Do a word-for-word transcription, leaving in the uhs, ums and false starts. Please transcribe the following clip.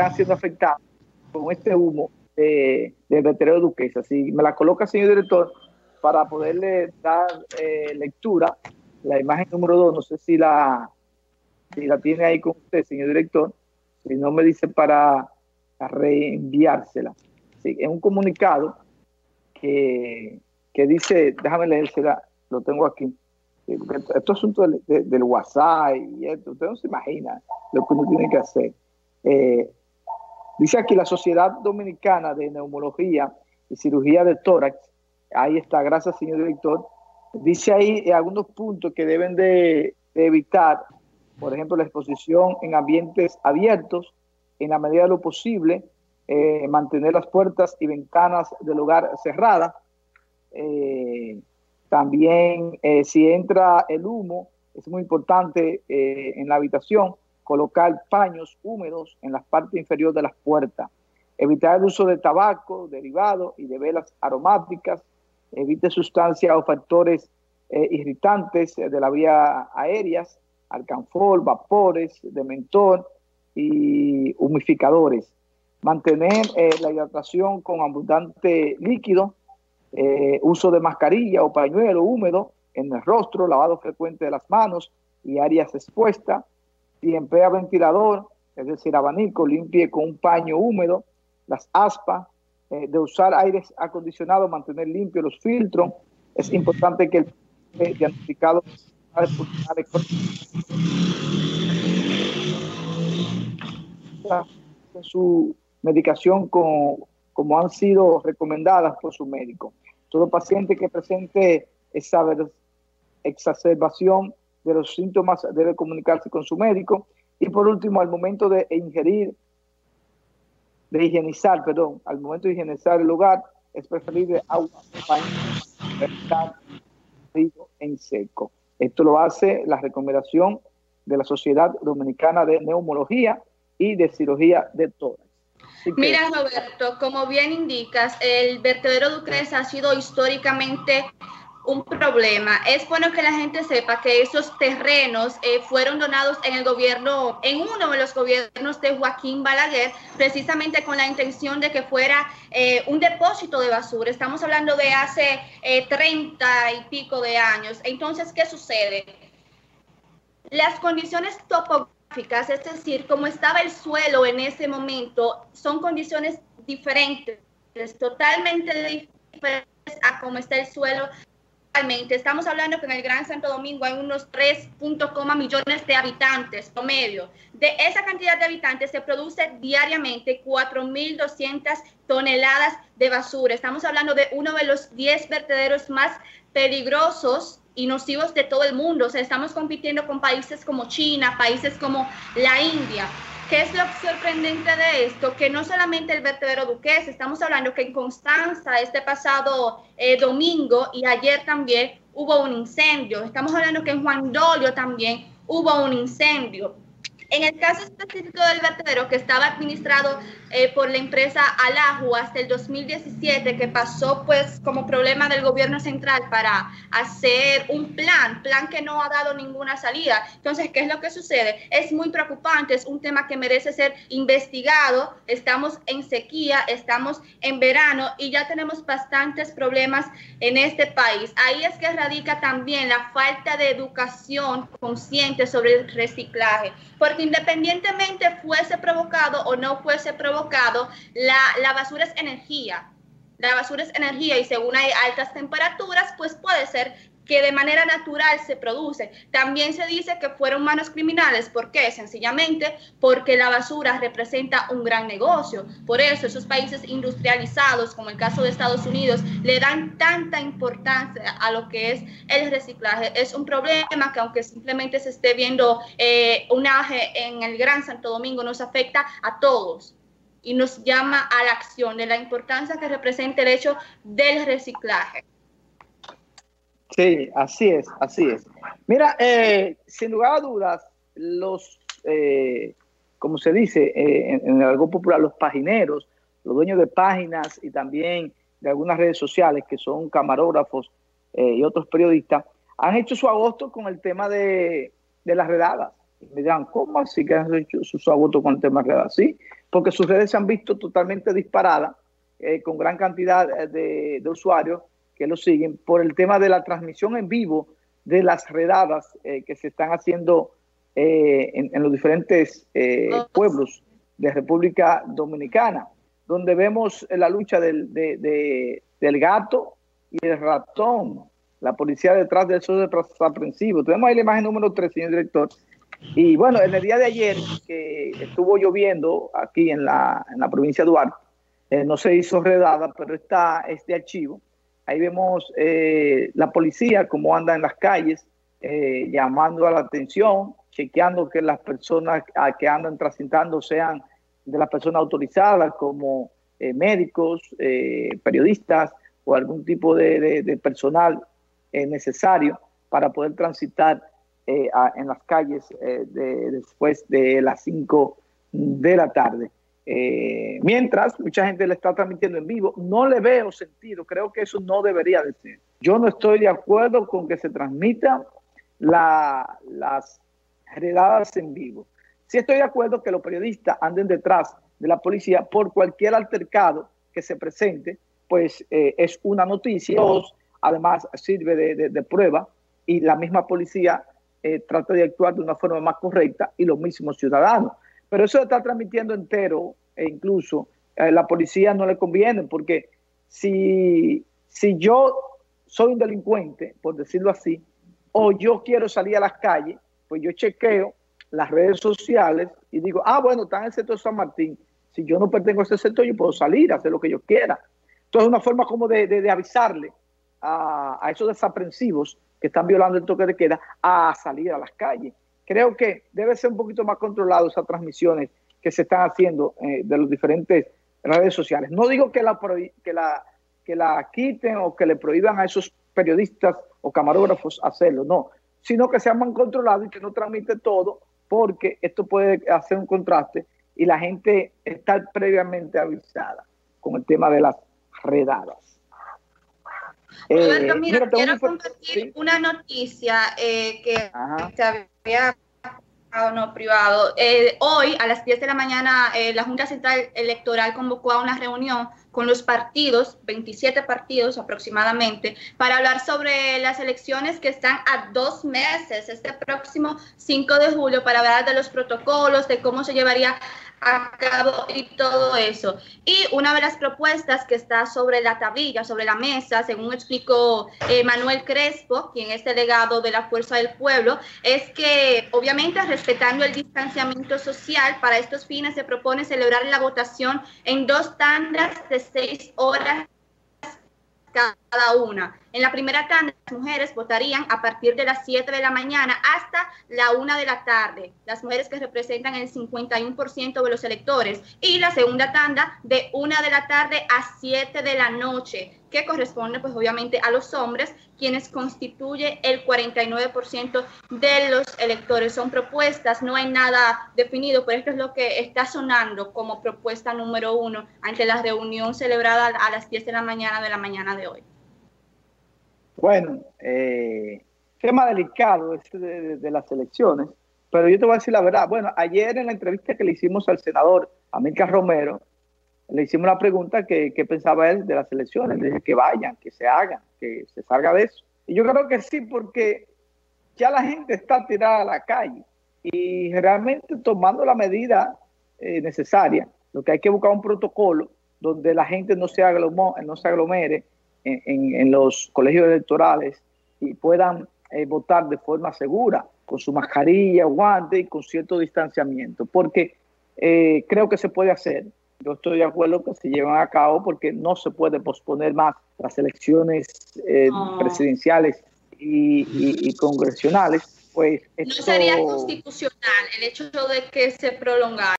están siendo afectados con este humo de, del vertedero de Duquesa. Si me la coloca, señor director, para poderle dar eh, lectura, la imagen número dos, no sé si la, si la tiene ahí con usted, señor director, si no me dice para reenviársela. Sí, es un comunicado que, que dice, déjame leérsela, lo tengo aquí. Esto es asunto del, de, del WhatsApp y esto, usted no se imagina lo que uno tiene que hacer. Eh, dice aquí la Sociedad Dominicana de Neumología y Cirugía de Tórax, ahí está, gracias señor director, dice ahí algunos puntos que deben de, de evitar, por ejemplo la exposición en ambientes abiertos, en la medida de lo posible, eh, mantener las puertas y ventanas del hogar cerradas, eh, también eh, si entra el humo, es muy importante eh, en la habitación colocar paños húmedos en la parte inferior de las puertas, evitar el uso de tabaco, derivados y de velas aromáticas, evite sustancias o factores eh, irritantes de la vía aéreas, alcanfor, vapores de mentol y humificadores, mantener eh, la hidratación con abundante líquido, Eh, uso de mascarilla o pañuelo húmedo en el rostro, lavado frecuente de las manos y áreas expuestas. Si emplea ventilador, es decir, abanico, limpie con un paño húmedo las aspas, eh, de usar aire acondicionado, mantener limpios los filtros. Es importante que el diagnosticado en su medicación con, como han sido recomendadas por su médico. Todo paciente que presente esa exacerbación de los síntomas debe comunicarse con su médico. Y por último, al momento de ingerir, de higienizar, perdón, al momento de higienizar el lugar, es preferible agua para en seco. Esto lo hace la recomendación de la Sociedad Dominicana de Neumología y de Cirugía de Tórax. Mira, Roberto, como bien indicas, el vertedero Duquesa ha sido históricamente un problema. Es bueno que la gente sepa que esos terrenos eh, fueron donados en el gobierno, en uno de los gobiernos de Joaquín Balaguer, precisamente con la intención de que fuera eh, un depósito de basura. Estamos hablando de hace eh, treinta y pico de años. Entonces, ¿qué sucede? Las condiciones topográficas, es decir, como estaba el suelo en ese momento, son condiciones diferentes, totalmente diferentes a cómo está el suelo actualmente. Estamos hablando que en el Gran Santo Domingo hay unos tres punto cinco millones de habitantes promedio. De esa cantidad de habitantes se produce diariamente cuatro mil doscientas toneladas de basura. Estamos hablando de uno de los diez vertederos más peligrosos y nocivos de todo el mundo. O sea, estamos compitiendo con países como China, países como la India. ¿Qué es lo sorprendente de esto? Que no solamente el vertedero Duquesa, estamos hablando que en Constanza este pasado eh, domingo y ayer también hubo un incendio. Estamos hablando que en Juan Dolio también hubo un incendio. En el caso específico del vertedero, que estaba administrado eh, por la empresa Alaju hasta el dos mil diecisiete, que pasó pues como problema del gobierno central para hacer un plan, plan que no ha dado ninguna salida. Entonces, ¿qué es lo que sucede? Es muy preocupante, es un tema que merece ser investigado. Estamos en sequía, estamos en verano y ya tenemos bastantes problemas en este país. Ahí es que radica también la falta de educación consciente sobre el reciclaje, porque independientemente fuese provocado o no fuese provocado, la, la basura es energía. La basura es energía y según hay altas temperaturas, pues puede ser que de manera natural se produce. También se dice que fueron manos criminales. ¿Por qué? Sencillamente porque la basura representa un gran negocio. Por eso esos países industrializados, como el caso de Estados Unidos, le dan tanta importancia a lo que es el reciclaje. Es un problema que aunque simplemente se esté viendo eh, un auge en el Gran Santo Domingo, nos afecta a todos y nos llama a la acción de la importancia que representa el hecho del reciclaje. Sí, así es, así es. Mira, eh, sin lugar a dudas, los, eh, como se dice eh, en, en el algo popular, los pagineros, los dueños de páginas y también de algunas redes sociales que son camarógrafos eh, y otros periodistas, han hecho su agosto con el tema de, de las redadas. Y me dirán, ¿cómo así que han hecho sus votos con el tema de redes? Sí, porque sus redes se han visto totalmente disparadas, eh, con gran cantidad de, de usuarios que lo siguen por el tema de la transmisión en vivo de las redadas eh, que se están haciendo eh, en, en los diferentes eh, pueblos de República Dominicana, donde vemos la lucha del, de, de, del gato y el ratón, la policía detrás de esos desaprensivos. Tenemos ahí la imagen número tres, señor director. Y bueno, en el día de ayer, que estuvo lloviendo aquí en la, en la provincia de Duarte, eh, no se hizo redada, pero está este archivo. Ahí vemos eh, la policía cómo anda en las calles, eh, llamando a la atención, chequeando que las personas a que andan transitando sean de las personas autorizadas, como eh, médicos, eh, periodistas o algún tipo de, de, de personal eh, necesario para poder transitar eh, a, en las calles eh, de, después de las cinco de la tarde. Eh, mientras mucha gente le está transmitiendo en vivo, no le veo sentido, creo que eso no debería de ser. Yo no estoy de acuerdo con que se transmitan la, las redadas en vivo. Sí estoy de acuerdo que los periodistas anden detrás de la policía por cualquier altercado que se presente, pues eh, es una noticia, además sirve de, de, de prueba y la misma policía eh, trata de actuar de una forma más correcta y los mismos ciudadanos. Pero eso de estar transmitiendo entero, e incluso a eh, la policía no le conviene, porque si, si yo soy un delincuente, por decirlo así, o yo quiero salir a las calles, pues yo chequeo las redes sociales y digo, ah, bueno, está en el sector San Martín. Si yo no pertenezco a ese sector, yo puedo salir, hacer lo que yo quiera. Entonces, es una forma como de, de, de avisarle a, a esos desaprensivos que están violando el toque de queda a salir a las calles. Creo que debe ser un poquito más controlado esas transmisiones que se están haciendo eh, de las diferentes redes sociales. No digo que la, que, la, que la quiten o que le prohíban a esos periodistas o camarógrafos hacerlo, no, sino que sean más controlados y que no transmite todo, porque esto puede hacer un contraste y la gente está previamente avisada con el tema de las redadas. Roberto, eh, mira, mira quiero compartir ¿sí? una noticia eh, que Ajá. se había o no privado. Eh, hoy a las diez de la mañana eh, la Junta Central Electoral convocó a una reunión con los partidos, veintisiete partidos aproximadamente, para hablar sobre las elecciones que están a dos meses, este próximo cinco de julio, para hablar de los protocolos, de cómo se llevaría a cabo y todo eso. Y una de las propuestas que está sobre la tablilla, sobre la mesa, según explicó eh, Manuel Crespo, quien es delegado de la Fuerza del Pueblo, es que obviamente respetando el distanciamiento social, para estos fines se propone celebrar la votación en dos tandas de seis horas cada una. En la primera tanda, las mujeres votarían a partir de las siete de la mañana hasta la una de la tarde, las mujeres que representan el cincuenta y uno por ciento de los electores, y la segunda tanda de una de la tarde a siete de la noche, que corresponde pues obviamente a los hombres, quienes constituye el cuarenta y nueve por ciento de los electores. Son propuestas, no hay nada definido, pero esto es lo que está sonando como propuesta número uno ante la reunión celebrada a las diez de la mañana de la mañana de hoy. Bueno, eh, tema delicado este de, de, de las elecciones, pero yo te voy a decir la verdad. Bueno, ayer en la entrevista que le hicimos al senador Amílcar Romero, le hicimos la pregunta que, que pensaba él de las elecciones. Le dije que vayan, que se hagan, que se salga de eso. Y yo creo que sí, porque ya la gente está tirada a la calle y realmente tomando la medida eh, necesaria. Lo que hay que buscar un protocolo donde la gente no se, aglomó, no se aglomere en, en, en los colegios electorales y puedan eh, votar de forma segura, con su mascarilla, guante y con cierto distanciamiento. Porque eh, creo que se puede hacer. Yo estoy de acuerdo que se lleven a cabo porque no se puede posponer más las elecciones eh, oh. presidenciales y, y, y congresionales. Pues esto... No sería constitucional el hecho de que se prolongara.